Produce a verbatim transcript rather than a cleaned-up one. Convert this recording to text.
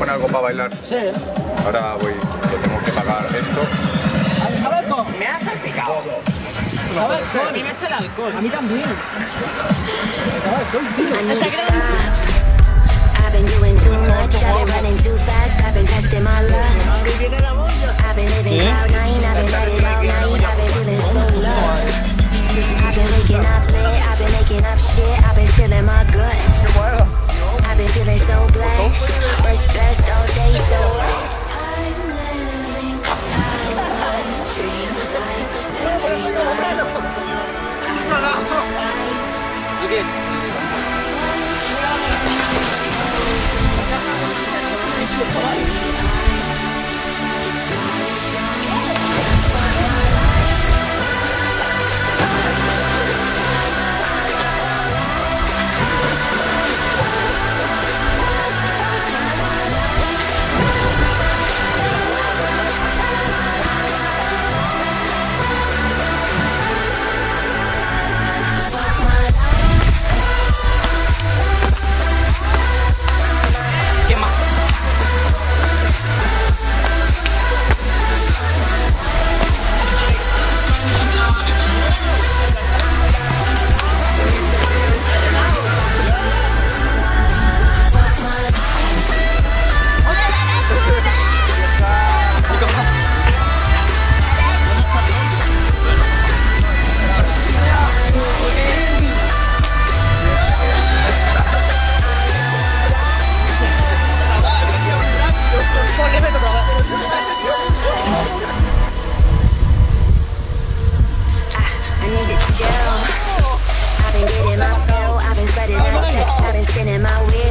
poner algo para bailar? Sí. Ahora voy, que tengo que pagar esto. ¿Alcohol? Me ha salpicado. ¿Alcohol? A mí me sale alcohol. A mí también. ¿Alcohol, tío? I've been doing too much, I've been running too fast, I've been testing my luck. I've been living cloud nine, I've been at it all night, I've been feeling so loved. I've been waking up late, I've been making up shit, I've been spilling my guts. I've been feeling so blessed, we're stressed all day, so I'm living out my dreams like every night. I've been getting my flow, I've been spreading that sex, I've been spinning my wheel.